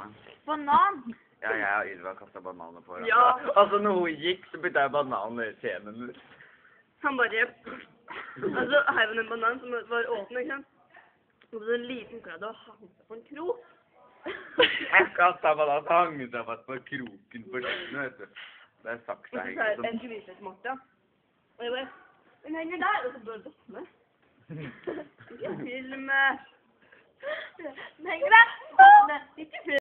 Banan? Ja, jeg og Ylva kastet bananer på hverandre. Ja. Altså, når hun gikk, så bytte jeg bananer i scenen. Han bare... Og så heiv han en banan som var åpen, ikke sant? Og så en liten kledd og hang seg på en krok. Jeg kastet bananen, så hang hun seg fast på kroken på kjøkkenet, vet du. Det er sagt Og så deg sa jeg, ikke jeg skulle vise deg til Martha. Og jeg bare, den henger der, og så bare døtt med. Ikke film. Den henger der. Ikke film.